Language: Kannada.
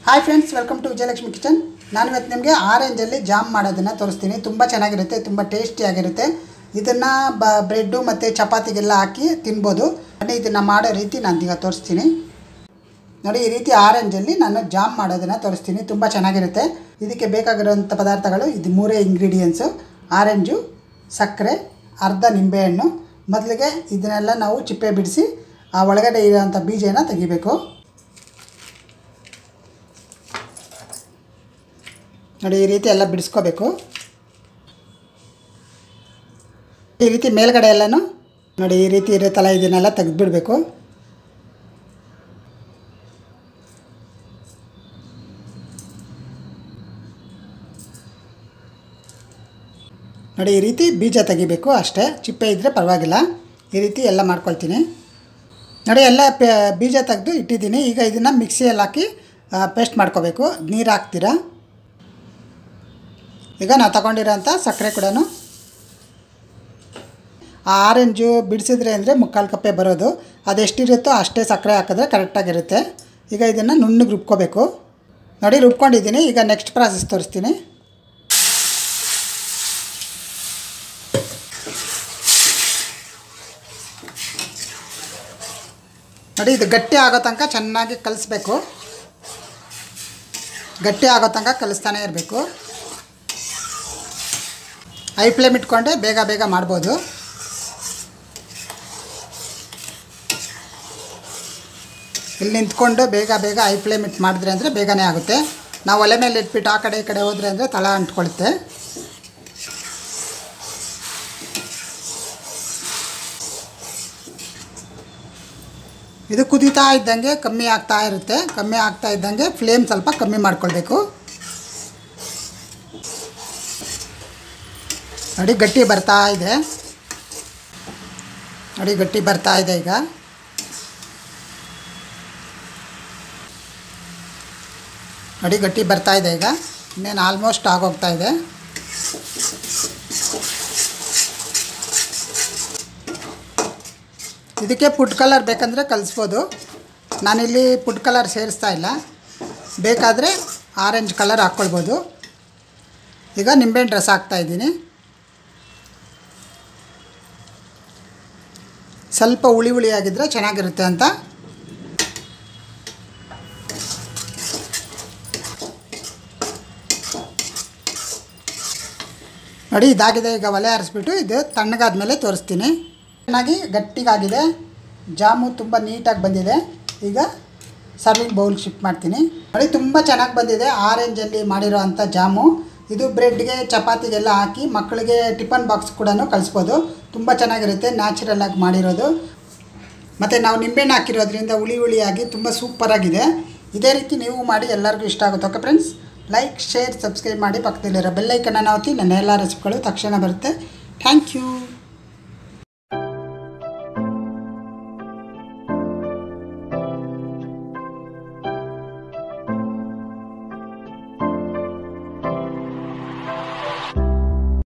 Hi friends, welcome to Vijayalakshmi kitchen. ನಾನು ಇವತ್ತು ನಿಮಗೆ ಆರೆಂಜಲ್ಲಿ ಜಾಮ್ ಮಾಡೋದನ್ನು ತೋರಿಸ್ತೀನಿ. ತುಂಬ ಚೆನ್ನಾಗಿರುತ್ತೆ, ತುಂಬ ಟೇಸ್ಟಿಯಾಗಿರುತ್ತೆ. ಇದನ್ನು ಬ್ರೆಡ್ಡು ಮತ್ತು ಚಪಾತಿಗೆಲ್ಲ ಹಾಕಿ ತಿನ್ಬೋದು. ಇದನ್ನು ಮಾಡೋ ರೀತಿ ನಾನು ಈಗ ತೋರಿಸ್ತೀನಿ ನೋಡಿ. ಈ ರೀತಿ ಆರೆಂಜಲ್ಲಿ ನಾನು ಜಾಮ್ ಮಾಡೋದನ್ನು ತೋರಿಸ್ತೀನಿ. ತುಂಬ ಚೆನ್ನಾಗಿರುತ್ತೆ. ಇದಕ್ಕೆ ಬೇಕಾಗಿರುವಂಥ ಪದಾರ್ಥಗಳು ಇದು ಮೂರೇ ಇಂಗ್ರೀಡಿಯೆಂಟ್ಸು: ಆರೆಂಜು, ಸಕ್ಕರೆ, ಅರ್ಧ ನಿಂಬೆಹಣ್ಣು. ಮೊದಲಿಗೆ ಇದನ್ನೆಲ್ಲ ನಾವು ಚಿಪ್ಪೆ ಬಿಡಿಸಿ ಆ ಒಳಗಡೆ ಇರೋವಂಥ ಬೀಜನ ತೆಗಿಬೇಕು ನೋಡಿ. ಈ ರೀತಿ ಎಲ್ಲ ಬಿಡಿಸ್ಕೋಬೇಕು. ಈ ರೀತಿ ಮೇಲ್ಗಡೆ ಎಲ್ಲನೂ ನೋಡಿ ಈ ರೀತಿ ಇರುತ್ತಲ್ಲ, ಇದನ್ನೆಲ್ಲ ತೆಗೆದುಬಿಡಬೇಕು. ನೋಡಿ ಈ ರೀತಿ ಬೀಜ ತೆಗಿಬೇಕು ಅಷ್ಟೇ, ಚಿಪ್ಪೆ ಇದ್ದರೆ ಪರವಾಗಿಲ್ಲ. ಈ ರೀತಿ ಎಲ್ಲ ಮಾಡ್ಕೊಳ್ತೀನಿ ನೋಡಿ. ಎಲ್ಲ ಬೀಜ ತೆಗೆದು ಇಟ್ಟಿದ್ದೀನಿ. ಈಗ ಇದನ್ನು ಮಿಕ್ಸಿಯಲ್ಲಿ ಹಾಕಿ ಪೇಸ್ಟ್ ಮಾಡ್ಕೋಬೇಕು. ನೀರು ಹಾಕ್ತೀರಾ. ಈಗ ನಾವು ತಗೊಂಡಿರೋಂಥ ಸಕ್ಕರೆ ಕೂಡ ಆ ಆರೆಂಜು ಬಿಡಿಸಿದ್ರೆ ಅಂದರೆ 3/4 ಕಪ್ಪೆ ಬರೋದು. ಅದೆಷ್ಟಿರುತ್ತೋ ಅಷ್ಟೇ ಸಕ್ಕರೆ ಹಾಕಿದ್ರೆ ಕರೆಕ್ಟಾಗಿರುತ್ತೆ. ಈಗ ಇದನ್ನು ನುಣ್ಣಗೆ ರುಬ್ಕೋಬೇಕು ನೋಡಿ. ರುಬ್ಕೊಂಡಿದ್ದೀನಿ. ಈಗ ನೆಕ್ಸ್ಟ್ ಪ್ರಾಸೆಸ್ ತೋರಿಸ್ತೀನಿ ನೋಡಿ. ಇದು ಗಟ್ಟಿ ಆಗೋ ತನಕ ಚೆನ್ನಾಗಿ ಕಲಿಸ್ಬೇಕು. ಗಟ್ಟಿ ಆಗೋ ತನಕ ಕಲಿಸ್ತಾನೆ ಇರಬೇಕು. ಹೈ ಫ್ಲೇಮ್ ಇಟ್ಕೊಂಡೆ ಬೇಗ ಬೇಗ ಮಾಡ್ಬೋದು. ಇಲ್ಲಿ ನಿಂತ್ಕೊಂಡು ಬೇಗ ಬೇಗ ಹೈ ಫ್ಲೇಮ್ ಇಟ್ಟು ಮಾಡಿದ್ರೆ ಅಂದರೆ ಬೇಗನೆ ಆಗುತ್ತೆ. ನಾವು ಒಲೆ ಮೇಲೆ ಇಟ್ಬಿಟ್ಟು ಆ ಕಡೆ ಈ ಕಡೆ ಹೋದರೆ ಅಂದರೆ ತಳ ಅಂಟ್ಕೊಳುತ್ತೆ. ಇದು ಕುದೀತಾ ಇದ್ದಂಗೆ ಕಮ್ಮಿ ಆಗ್ತಾ ಇರುತ್ತೆ. ಕಮ್ಮಿ ಆಗ್ತಾ ಇದ್ದಂಗೆ ಫ್ಲೇಮ್ ಸ್ವಲ್ಪ ಕಮ್ಮಿ ಮಾಡ್ಕೊಳ್ಬೇಕು ನೋಡಿ. ಗಟ್ಟಿ ಬರ್ತಾ ಇದೆ ನೋಡಿ, ಗಟ್ಟಿ ಬರ್ತಾ ಇದೆ. ಈಗ ನೋಡಿ ಗಟ್ಟಿ ಬರ್ತಾ ಇದೆ. ಈಗ ಇನ್ನೇನು ಆಲ್ಮೋಸ್ಟ್ ಆಗೋಗ್ತಾ ಇದೆ. ಇದಕ್ಕೆ ಫುಡ್ ಕಲರ್ ಬೇಕಂದರೆ ಕಲಿಸ್ಬೋದು. ನಾನಿಲ್ಲಿ ಫುಡ್ ಕಲರ್ ಸೇರಿಸ್ತಾ ಇಲ್ಲ. ಬೇಕಾದರೆ ಆರೆಂಜ್ ಕಲರ್ ಹಾಕ್ಕೊಳ್ಬೋದು. ಈಗ ನಿಂಬೆಹಣ್ಣು ರಸ ಹಾಕ್ತಾಯಿದ್ದೀನಿ. ಸ್ವಲ್ಪ ಹುಳಿ ಹುಳಿಯಾಗಿದ್ದರೆ ಚೆನ್ನಾಗಿರುತ್ತೆ ಅಂತ. ನೋಡಿ ಇದಾಗಿದೆ. ಈಗ ಒಲೆ ಆರಿಸ್ಬಿಟ್ಟು ಇದು ತಣ್ಣಗಾದ ಮೇಲೆ ತೋರಿಸ್ತೀನಿ. ಚೆನ್ನಾಗಿ ಗಟ್ಟಿಗಾಗಿದೆ. ಜಾಮು ತುಂಬ ನೀಟಾಗಿ ಬಂದಿದೆ. ಈಗ ಸರ್ವಿಂಗ್ ಬೌಲ್ ಶಿಫ್ಟ್ ಮಾಡ್ತೀನಿ ನೋಡಿ. ತುಂಬ ಚೆನ್ನಾಗಿ ಬಂದಿದೆ ಆರೆಂಜಲ್ಲಿ ಮಾಡಿರೋ ಅಂಥ ಜಾಮು. ಇದು ಬ್ರೆಡ್ಗೆ ಚಪಾತಿಗೆಲ್ಲ ಹಾಕಿ ಮಕ್ಕಳಿಗೆ ಟಿಫನ್ ಬಾಕ್ಸ್ ಕೂಡ ಕಳಿಸ್ಬೋದು. ತುಂಬ ಚೆನ್ನಾಗಿರುತ್ತೆ, ನ್ಯಾಚುರಲ್ಲಾಗಿ ಮಾಡಿರೋದು. ಮತ್ತು ನಾವು ನಿಂಬೆಹಣ್ಣು ಹಾಕಿರೋದ್ರಿಂದ ಹುಳಿ ಹುಳಿಯಾಗಿ ತುಂಬ ಸೂಪರಾಗಿದೆ. ಇದೇ ರೀತಿ ನೀವು ಮಾಡಿ ಎಲ್ಲರಿಗೂ ಇಷ್ಟ ಆಗುತ್ತೆ. Okay friends, like, share, subscribe ಮಾಡಿ. ಪಕ್ಕದಲ್ಲಿರೋ ಬೆಲ್ಲೈಕನ್ನ ಒತ್ತಿ ನನ್ನ ಎಲ್ಲ ರೆಸಿಪಿಗಳು ತಕ್ಷಣ ಬರುತ್ತೆ. Thank you.